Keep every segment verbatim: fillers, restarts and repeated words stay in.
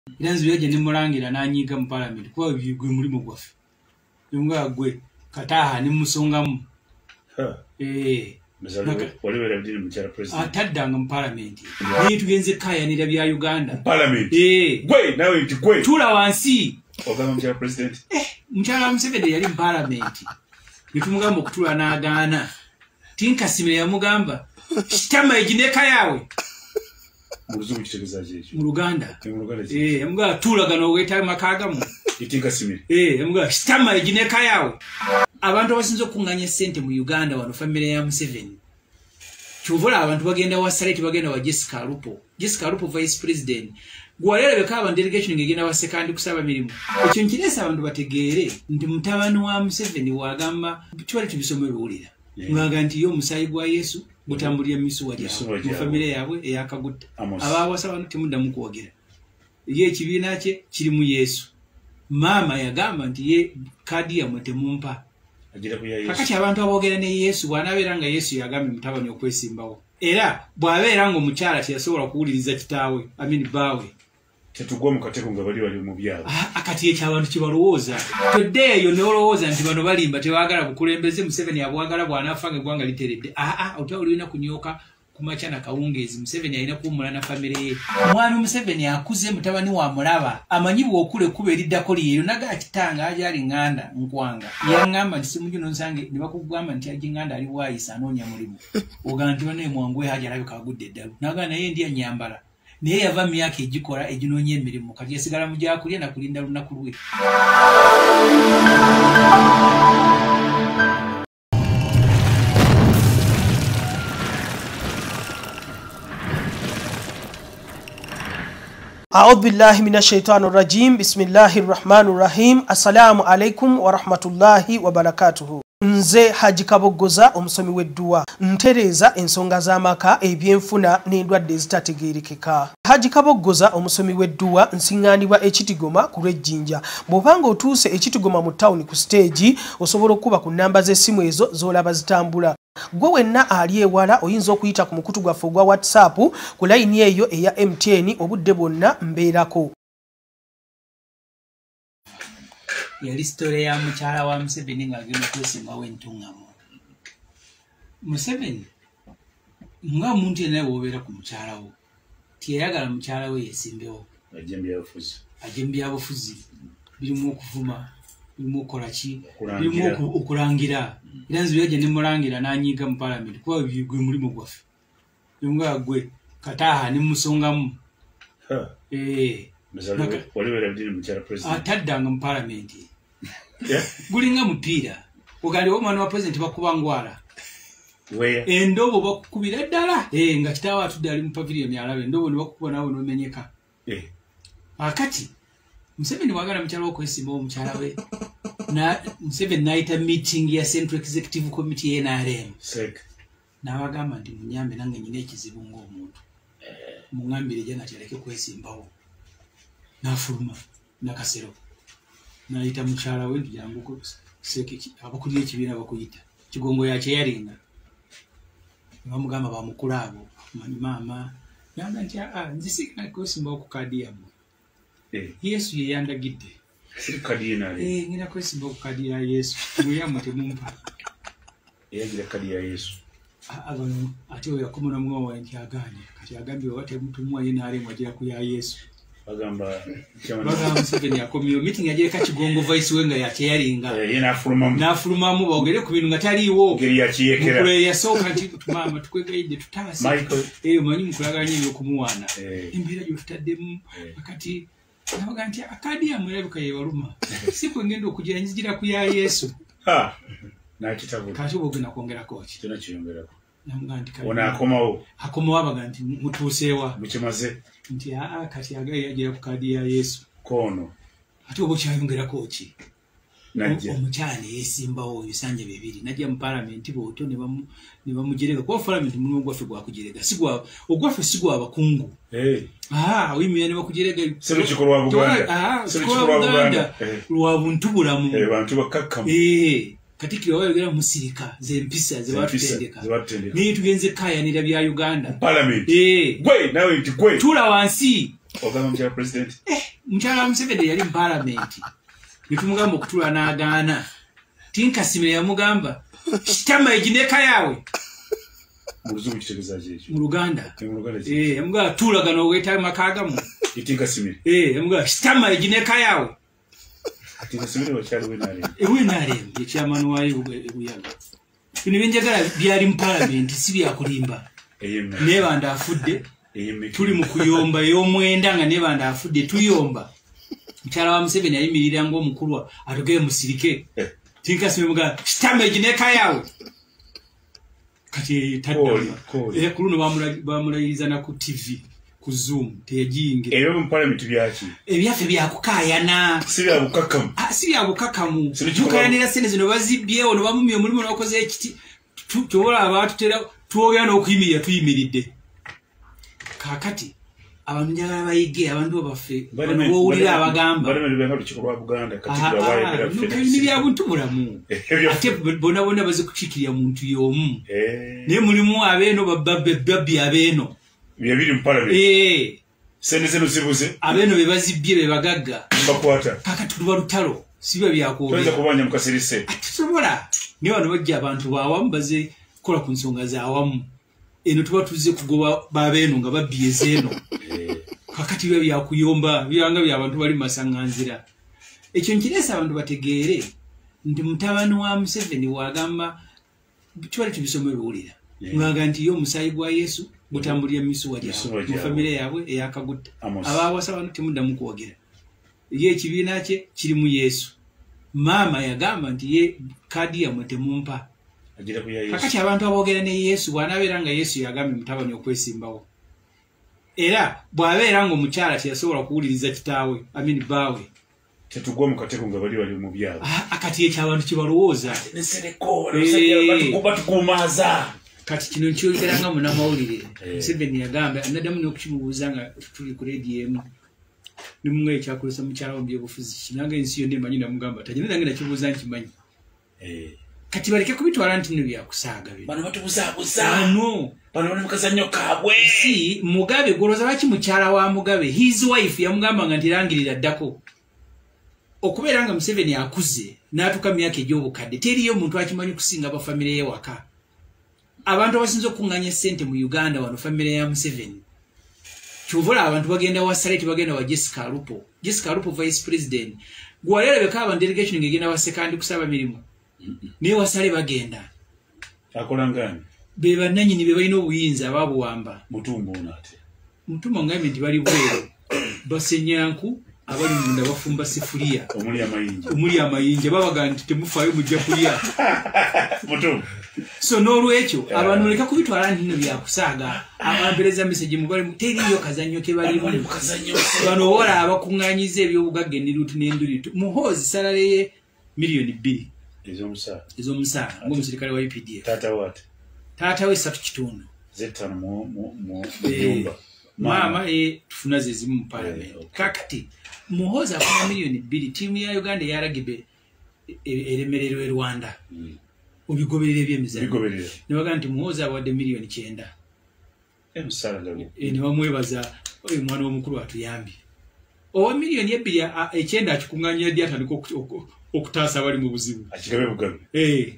Iranzi byaje ne mulangira nanyiga mu parliament kuba bigwe mulimo gwafe. Yunga gwe kataha ne musongamu. Ha. Eh. Mzalwe waliwera bidini mchara president. Ataddanga mu parliament. Ni tugenze kaya nira bya Uganda. Parliament. Eh. Gwe nawe nti gwe. Tula wansi. Ogamba mchara president. Eh, mchara Museveni yali mu parliament. Nitumugamba okutula n'agaana. Tinkasimire yamugamba. Shitama ejineka yawe. Muzungu kitegeza jeje. Mu Luganda. Mu Luganda. Eh, yamugamba tula gano weta makagamu. Itinkasimire. Eh, yamugamba shitama ejineka yawe. Abantu basinzo kunganya sente mu Uganda wano family ya Museveni. Chuvula abantu bagenda wa Sareti bagenda wa Jessica Lupo. Jessica Lupo vice president. Gwalera bekaba delegation ngegenda wa second kusaba mirimu. Ekyo nkiresa abantu bategeere ndi mutabani wa Museveni wagamba twali tubisomera ulira. Yeah. Ngaga nti yo musayi gwa Yesu gutambulira misuwa jawo mu family yabwe eyakagutta. Abawasa abantu timunda mukwogera. Ye ekibina kye kiri mu Yesu. Maama yagamba nti ye kadi ya mumpa. Ajira kuya Yesu. Kakati abantu abogera ne Yesu bwanabeera nga Yesu yagambe mutabani okwesimbawo. Era bwabeera ngo mukyala tiyasobola kuwuliriza kitaawe, amini bawe. Tetugwa mu kateko nga bali wali mu byabo. Ah, akati ekyabantu kibalowooza. Toddeeyo ne olowooza nti bano balimba tebaagala bukulembeze Museveni abwagala bw'anaafa ng'eggwanga literedde. Ah ah, otawuli olina kunyooka kumakya na kawungeezi. Museveni alina kuwummula na famire ye. Omwami Museveni akuze mutabani wa mulaba. Amanyi bw'okula ekkuba eriddako lyeyo naga kitanga ajaali nganda nkwanga. Yaŋŋamba nti simu gino nsange ne bakugamba nti aji nganda ali waayisa anoonya mulimu. Ogamba nti bano mwangu haja alabika agudde eddalu. Naga naye ndi annyambala. Naye yava myaka egikola eginoonya emirimu kati yasigala mu gyakulya na kulinda lunaku lwe. أعوذ بالله من الشيطان الرجيم بسم الله الرحمن الرحيم السلام عليكم ورحمة الله وبركاته. Nze Haji Kabogoza omusomi w'edduwa ntereza ensonga z'amaka ebyenfuna n'endwadde ezitategeerekeka. Haji Kabogoza omusomi w'edduwa nsiŋŋaanibwa ekitigoma ku lw'ejjinja. Bw'obanga otuuse ekitigoma mu ttawuni ku siteegi osobola okuba ku nnamba z'essimu ezo z'olaba zitambula. Gwe wenna ali ewala oyinza okuyita ku mukutu gwaffe ogwa WhatsApp ku layini eyo eya M T N obudde bwonna mbeerako. Yali story ya mukyala wa Museveni ng'agenda kwesimbawo entuŋŋamu. Museveni nga omuntu yenna bw'obeera ku mukyala wo tiyayagala mukyala we yeesimbewo. Ajje mu byabufuzi. Ajje mu byabufuzi birimu okuvuma birimu okukola ki birimu okulangira. Iranzi byaje ne mulangira nanyiga mu parliament kuba bigwe mulimo gwafe. Yunga gwe kataha ne musongamu. Ha. Eh. Mzalwe waliwera bidini mchara president. Ataddanga mu parliament. Yeah. Gulinga mupiira. Ogali omwana wa president bakubangwala. Where? Endobo bakukubira ddala. Eh nga kitawa atudde ali mu pavilion alabe endobo ne bakukuba nawe nomenyeka. Eh. Akati Museveni wagala mukyala okwesimba omukyala we. Na Museveni naita meeting ya Central Executive Committee N R M. Sek. Na bagamba nti munyambe nange nyine ekizibu ng'omuntu. Eh. Mungambire jana kyaleke kwesimbawo. Nafuluma nakasero naita mukyala we njangu seke abakulira ekibiina bakuyita kigongo ya kyeyalinga bamugamba bamukulabo maama nanga nti ah nzisika kwesimba ku kadi yabo. Eh Yesu ye yandagidde si kadi yana eh ngina kwesimba ku kadi ya Yesu muyamu temumpa yagira kadi ya Yesu abano ate oyo akomona mwa nti aganye kati agambye wate mtu mwa yina ale mwajira ku ya Yesu. Bagamba chama bagamba Museveni yakomyo meeting yaje ka kigongo voice wenga ya kyeyalinga eh yena afulumamu nafulumamu bagere ku bintu ngataliwo ngeri ya kiyekera mukule ya soka nti mama tukwegaide tutasi eh manyi mukulaganye yo kumuwana imbira yo tutaddemu akati nabaga nti akadi ya mwerabuka ye waluma siku ngendo okugira nzigira ku ya Yesu ha na kitabu kati bogena kwongera kochi tuna kiyongerako namugandi kali ona akomawo akomawo abaganti mutusewa mukimaze nti a kati agaye yagira ku kadi ya Yesu kono ati obo kyayongera kochi najja omukyane yesimbawo bisanje bibiri najja mu parliament boto ne bamu ne bamujerega kwa parliament muno gwafe gwa kujerega sigwa ogwafe sigwa abakungu eh ah wimye ne bakujerega sero kikolwa Buganda ah sero kikolwa Buganda lwa buntu bulamu eh bantu bakakkamu eh katikiro wayogera musirika zempisa zebatutendeka ni tugenze kaya nira bya Uganda parliament eh gwe nawe nti gwe tula wansi ogamba mchala president eh mchala Museveni yali mu parliament nitumugamba okutula n'agaana tinkasimira yamugamba kitama ejineka yawe muzungu kitegeza jeje mu Luganda mu Luganda eh yamugamba tula gano weta makagamu itinkasimira eh yamugamba kitama ejineka yawe itinkasimira wachali wenale ewe nale ye chairman wayo ebuyaga bino binjagala byali mu parliament si byakulimba eyemme nebanda afudde eyemme tuli mu kuyomba y'omwenda nga nebanda afudde tuyomba mchala wa Museveni ayimirira ngo omukulu atogeye musirike eh. Tinkasime muga kitama ejineka yawe kati tadda eh kuluno bamulayiza na ku T V ku Zoom teyajinge eyo mu parliament byaki ebyafe byakukayana si bya bukakamu ah si bya bukakamu tukayanira sene zino bazibye ono bamumye omulimo nakoze ekiti tutola abantu tera tuoyana okuyimirira tuyimiridde kakati abantu njagala bayige abantu bafe bano wulira abagamba bano bano luchiko lwa Buganda kati bwa waye bera fene ni bya buntu bulamu ate bona bona bazikukikirya muntu yomu eh ne mulimu abeno babbe babbi abeno bya biri mu parliament eh sene zeno zibuze abeno bebazibye bebagagga bakwata kakati tuba lutalo sibe byako tuweza kubanya mukasirise atusobola ne wano bajja abantu bawamu baze kola ku nsonga za awamu eno tuba tuze kugoba babeno nga babbiye zeno kakati bya byakuyomba byanga byabantu bali masanganzira ekyo nkiresa abantu bategeere ndi mutabani wa Museveni wagamba twali tubisomera ulira mwanga nti yo musayi gwa Yesu gutambulira misu wajja mu family yabwe eyakagutta abawasa abantu timunda mukwogera ye kibina kye kiri mu Yesu Maama yagamba nti ye kadi ya mutemumpa agira kuya Yesu kakati abantu abogera ne Yesu bwanaberanga Yesu yagambe mutabani okwesimbawo era bwabeera ngo mukyala kyasobola kuwuliriza kitaawe amini bawe tetugwa mu kateko nga bali bali mu byabo akati ekyabantu kibalowooza ne sereko ne kuba tukumaza kati kino nkyogeranga munamawulire Museveni yagambe anadamu n'okukimubuuza nga tuli ku radio emu nimumwe ekyakozesa mukyala wa byobufuzi kinanga ensi yonna emanyi namugamba tajina nange nakibuuza nkimanyi kati baleke kubitwala nti nno byakusaaga bino bano batubuzaabuza ano bano bali mukazannyo kaabwe si Mugabe goloza lwaki mukyala wa Mugabe his wife yamugamba nga ntirangirira ddako okubeera nga Museveni akuze n'atuka myaka egy'obukadde teriyo omuntu akimanyi kusinga ba family ye waka abantu abasinze okunganya sente mu Uganda wano family ya Museveni kyovula abantu bagenda wa Sareti bagenda wa Jessica Lupo Jessica Lupo vice president gwalere bekaba delegation ngegenda wa second kusaba mirimu ne wasale bagenda akola ngani beba nanyi ni bebalina obuyinza ababuwamba mutumbo onate mutumbo ngambe nti bali bwero basenyanku abali munda bafumba sifulia omuli amayinja omuli amayinja babaga nti temufayo mujja kulya mutumbo so n'olwekyo abantu leka kubitwala nti nno byakusaaga abampereza message mubali teriyo kazannyo ke bali mu kazannyo bano wala abakunganyiza ebyobugagga endirutu n'enduritu Muhoozi salale milioni bbiri ezo musa ezo musa ngo musirikale wa U P D F tata what tata we satu kitundu zetano mu mu mu nyumba Maama e tufuna ze zimu mu parliament kakati Muhoozi afuna milioni bbiri timu ya Uganda yaragibe eremerero e Rwanda ubigoberere byemizanyo bigoberere nibaga nti Muhoozi awadde milioni kyenda emusala ngalo e ne bamwebaza oyo mwana w'omukulu atuyambye owa milioni ebbiri ekyenda akikunganya ddi atandika okutaasa abali mu buzibu akigabe bugabe eh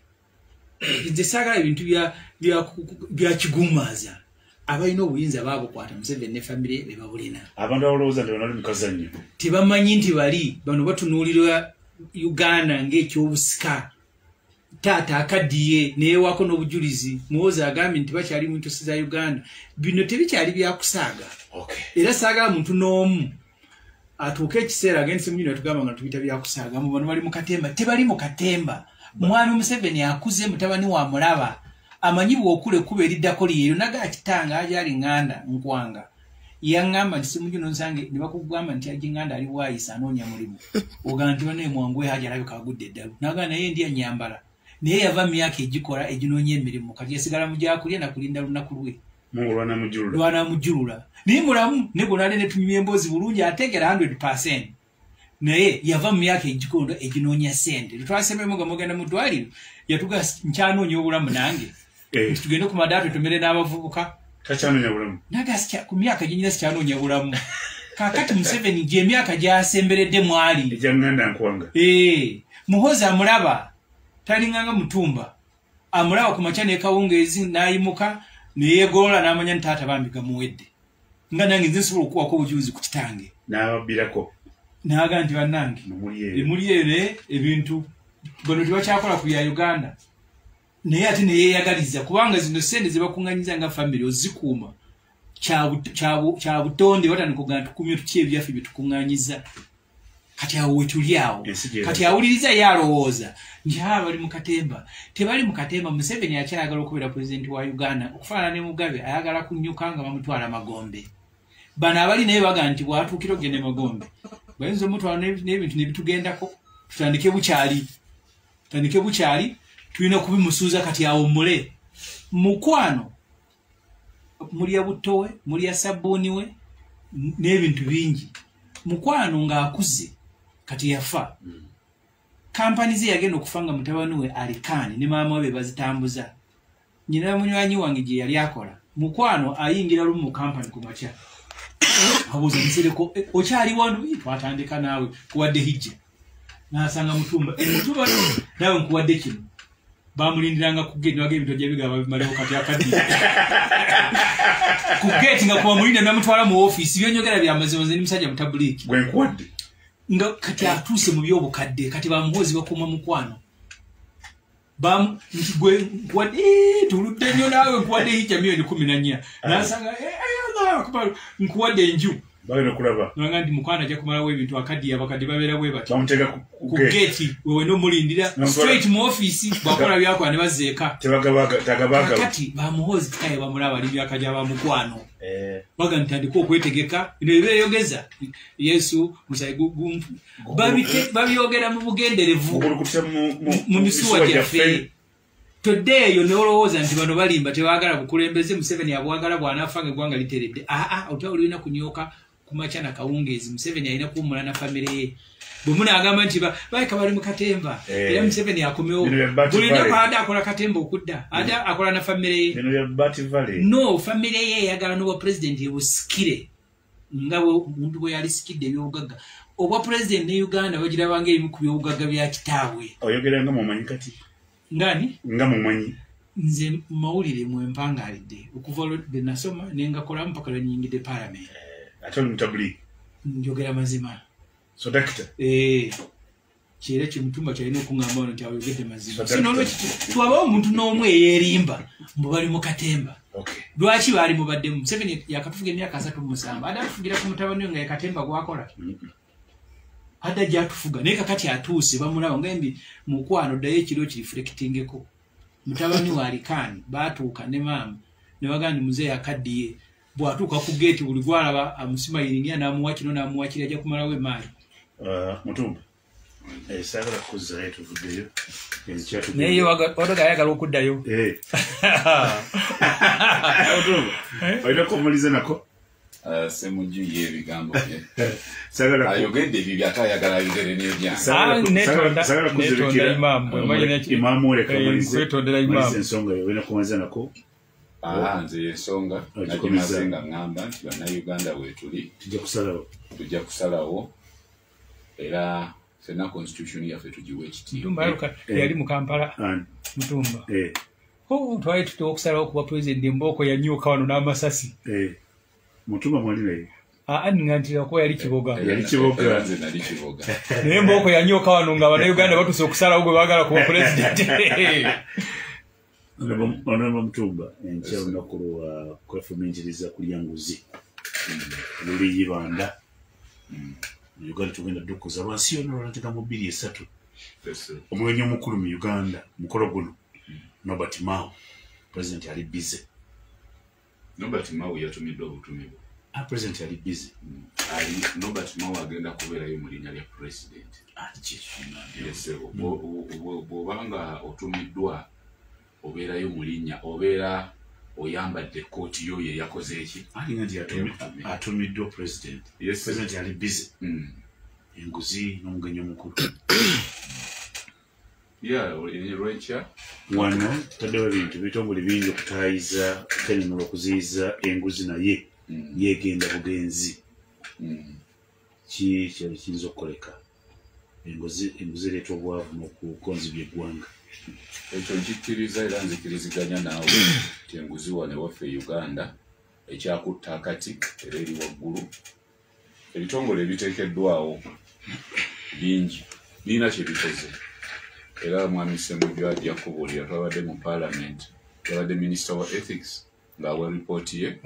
nze saagala ebintu bya bya kigumaza abalina obuyinza baabukwata Museveni ne family be babulina abantu abalowooza nti banali mukazannyo tebamanyi nti bali bano batunuulirwa Uganda ng'ekyobusika taata akaddiye neewako n'obujulizi Muhoozi agambye nti bakyali mu ntosi za Uganda bino tebikyali byakusaaga era saagala muntu n'omu atuuka ekiseera agenda semunyina tugamba nga tubita byakusaaga mu bano bali mu katemba tebali mu katemba mwami Museveni akuze mutabani wa mulaba amanyi bw'okule kuba eriddako lyeyo naga kitanga ajali nganda nkwanga yangamba nti semunyina nsange ne bakugamba nti aji nganda ali waayisa anoonya mulimu ogamba nti bano emwangu haja alabika agudde eddalu naga naye ndi anyambala naye yava myaka egikola eginoonya emirimu kati yasigala mu gyakulya nakulinda lunaku lwe lwana mujulula lwana mujulula naye mulamu ne gonale ne tunyumya emboozi bulungi ategera one hundred percent naye yava mu myaka egikondo eginoonya sente tetwasememu nga mugenda mu ddwaliro yatuga nkyanoonya obulamu nange tugende ku madaatu tumere n'abavubuka tachanonya bulamu nagasya ku myaka ginyina sikyanonya bulamu kakati Museveni gye myaka gyasemberedde mwali ejanganda nkwanga eh Muhoozi amulaba talinganga mutumba amulaba ku machane kawungezi nayimuka neyegola namanya ntata bambiga muwedde nga nange nzisobola okuwa ko bujuzi ku kitange n'ababirako naga nti bannange emuliyere ebintu bano tibakyakola ku ya Uganda naye ate neyeyagaliza kubanga zino sente zibakunganyiza nga family ozikuuma kya butonde batandika tukumye tuki ebyaffe byetukunganyiza kati awo wetuli awo kati awuliriza yalowooza nti aba bali mu katemba tebali mu katemba. Museveni akyayagala okubeera pulezidenti wa Uganda okufaanana ne Mugabe ayagala kunnyuka nga bamutwala Magombe. Bano abali naye baga nti bwatuukira ogende Magombe bayinza omutwala n'ebintu ne bitugendako tutandike bukyali tutandike bukyali tulina kubimusuuza kati awo mule mukwano mulya buttowe mulya sabbuuni we n'ebintu bingi. Mukwano ng'akuze kati yafa kampani ze yagenda okufanga mutabani we alikani ne maama we bazitambuza nyina munywanyi wange gye yali akola. Mukwano ayingira lumu mu kampani ku makya abuuza nsereko okyali wano twatandika naawe kuwadde hijja n'asanga mutumba mutumba nawe nkuwadde kino bamulindiranga ku gate wage ebintu by'ebigaba bimalewo kati akaddi ku gate nga kuba mulinda namutwala mu office byonyogera byamazimaze ni musajja mutabuliki gwe nkuwadde nga kati atuuse mu byobukadde kati bamuhoozi bakoma mukwano bam nti gwe nkuwadde tuludde nnyo naawe nkuwadde hijja milioni kumi na nnya n'asanga nkuwadde enju bagenda kulaba nanga ndi mukwano ajja kumalawo ebintu akaddi abakadde babeera bwe bati bamutega ku gate wewe no mulindira straight mu office bakola byako ne bazeeka tebagabaga tagabaga kati bamuhoozi kaye bamulaba ali byakaja ba mukwano eh baga ntandika okwetegeka ne beyogeza Yesu musayigu babite babiyogera mu bugenderevu mu misuwa gyafe today yo nolowoza nti bano balimba tebagala bukulembeze Museveni abwagala bwanafange gwanga literedde ah ah otawulina kunyoka kumachana kawungezi Museveni alina kuumula na family ye bumuna agamba nti baika bali mu katemba era Museveni akomewo bulina kwada akola katemba okudda ada akola na family ye no family ye yagala no president yebusikire ngabo muntu bwe yali sikidde byogagga obwa president ne Uganda bagira bange ebimu ku byogagga bya kitaabwe oyogera nga mu manyikati ngani nga mumanyi nze mawulire mu empangalidde okuva de nasoma nenga kola mpaka nyingide parliament eh atoli mutabuli njogera mazima so doctor eh kire kimutumba cyane okungamba nti ayogede mazima sino lwe twaba omuntu n'omwe yerimba mbali mu katemba okay lwachi bali mu badde mu seven yakatufuga emyaka asatu musamba ada tufugira ku mutabani nga yakatemba gwakola ada jatufuga neka kati atuuse bamulawo ngembi mukwano daye kiro ki reflectingeko mutabani wa alikani batuuka ne maama ne bagandi muzee yakaddiye bwatuuka ku gate buli gwalaba amusima yiringia namuwa kino namuwa kiri ajja kumalawo emaali uh, mutumba eh sagala kuzza yetu vudeyo enchatu neyo waga yagala okuddayo eh mutumba oyina kumuliza nako Uh, semuju ye bigambo bye sagala ayogedde bibi akayagala yogere ne bya sagala netonda sagala kuzirikira imam imam ole kamalize kwetondera imam ensonga yo wena kumanza nako ah nze ensonga nagimazenga ngamba nti bana Uganda wetuli tujja kusalawo tujja kusalawo era sena constitution yafe tujiwe kiti mutumba yaluka yali mu Kampala mutumba eh oh twaye tutokusalawo kuba president Mboko yanyuka wano n'amasasi eh mutumba mwali naye ah aningantira ko yali kiboga yali kiboga nze nali kiboga naye Mboko yanyoka wano nga bana Uganda batuse okusala ogwe bagala kuba president ono mutumba encha unakuwa kwa fuminjiriza kulyanguzi luli yibanda Uganda tugenda dukuza bansi ono nateka mobili esatu omwenyo mukulu mu Uganda mukolo guno Nobert Mao president ali busy Nobert Mao yatumidwa butumibwa a president ali busy ali Nobert Mao agenda kubeera yo mulinya lya president achishina yese obo banga otumiddwa obeera yo mulinya obeera oyambadde kooti yo ye yakoze eki ali ngati atumiddwa president yes president ali busy mm enguzi n'omugenyo mukulu Yeah, Rachel. Wano taddewo ebintu bitongole bingi okutayiza okutanyumirwa okuziyiza enguzi naye mm. yeegenda bugenzi mm. ki kyali kiyinza okukoleka enguzi enguzi ereeta obwavu n'okukonzibya eggwanga. Ekyo nkikkiriza era nzikiriziganya naawe nti enguzi wano ewaffe e Uganda ekyakutta akati era eri waggulu. Ebitongole ebiteekeddwawo bingi birina kye bikoze era mwami Ssemujju ajja kubuulira. Twabadde mu Parliament, twabadde Minister wa Ethics ng'awa ripooti ye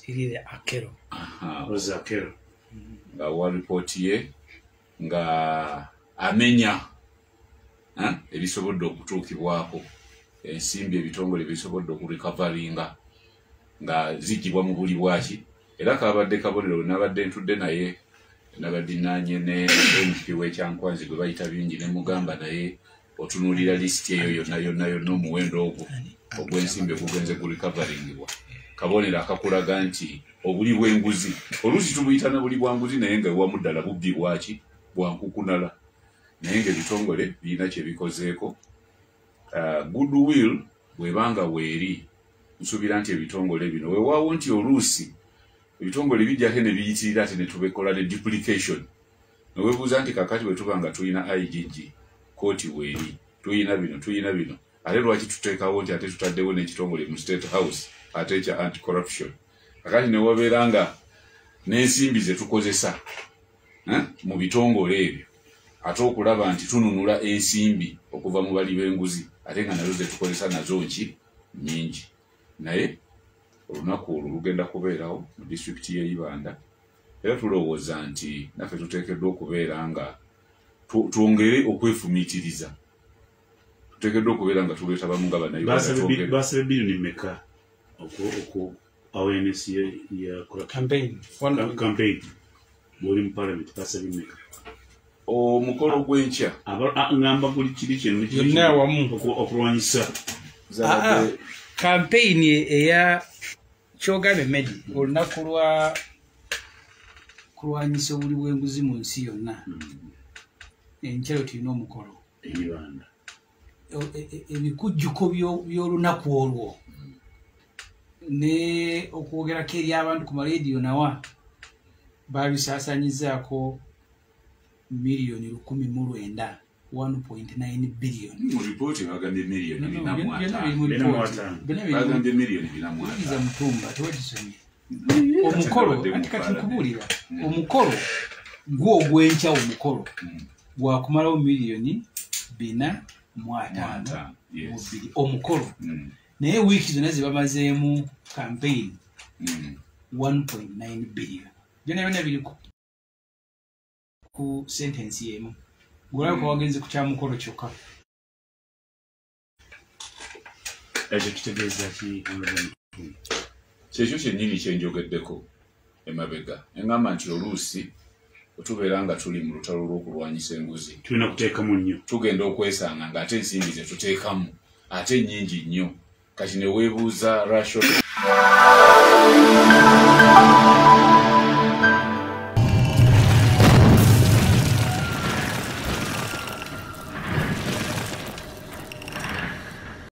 ng'awa ripooti ye nga amenya ebisobodde okutuukibwako ensimbi ebitongole bisobodde okurikavaringa nga zigibwa mu buli bwaki. Era kabadde kabonero nabadde ntudde naye nabadinaanye ne M P w'Ekyankwanzi gwe bayita bingi ne mugamba naye otunuulira lisiti eyo yonna yonna yonna omuwendo ogwo ogw'ensimbi ogugenze kurikavaringibwa. Kabonero akakulaga nti obuli bw'enguzi oluusi tubuyita na buli bwa nguzi naye nga ewamu ddala bubbi bwaki bwankukunala. Naye ng'ebitongole birina kye bikozeeko. Goodwill bw'ebanga weeri nsuubira nti ebitongole bino weewaawo nti oluusi ebitongole bijjako ne biyitirira ate ne tubekola ne duplication. Neweebuuza nti kakati bwe tuba nga tulina I G G kooti weeri tuyina bino tuyina bino ate lwaki tuteekawo nti ate tutaddewo n'ekitongole mu State House ate ekya anti corruption. Kakati ne wabeera nga n'ensimbi ze tukozesa mu bitongole ebyo ate okulaba nti tununula ensimbi okuva mu bali b'enguzi ate nga nazo ze tukozesa nazo nki nnyingi. Naye olunaku olwo lugenda kubeerawo mu disitulikiti y'e Ibanda era tulowooza nti naffe tuteekeddwa okubeera nga twongere okwefumiitiriza. Tuteekeddwa okubeera nga tuleeta bamu nga bannayuganda. Baasaba bilioni mmeka oku awareness ya campaign bw'oli mu Parliament baasaba mmeka? Omukolo gw'enkya ngamba buli kiri kino yonna awamu okulwanyisa campaign eya kyogambye Medi olunaku lwa kulwanyisa obuli bw'enguzi mu nsi yonna. Enkyalo tulina omukolo Uganda ebikujjuko by'olunaku olwo ne okwogerako eri abantu ku marediyo nawa babisaasanyizaako miliyoni lukumi mu lwenda one point nine billion. Mu ripooti bagambye miliyoni bina mu ataano. Bagambye miliyoni bina mu ataano. Iza Mutumba tewagisomye. Omukolo anti kati nkubuulira omukolo gwo ogw'enkya omukolo gwakumalawo miliyoni bina mu ataano omukolo. Naye wiiki zonna ze bamazeemu campaign one point nine billion. Byonna byonna biri ku sentensi y'emu. Gwolaba ko wagenze ku kyamukolo kyokka. ekyo kitegeeza ki? Kyekyo kyennyini kyenjogeddeko emabega. Eŋŋamba nti oluusi otubeera nga tuli mu lutalo lw'okulwanyisa enguzi tulina kuteekamu nnyo, tugenda okwesanga ng'ate ensimbi ze tuteekamu ate nnyingi nnyo. Kati ne weebuuza ratio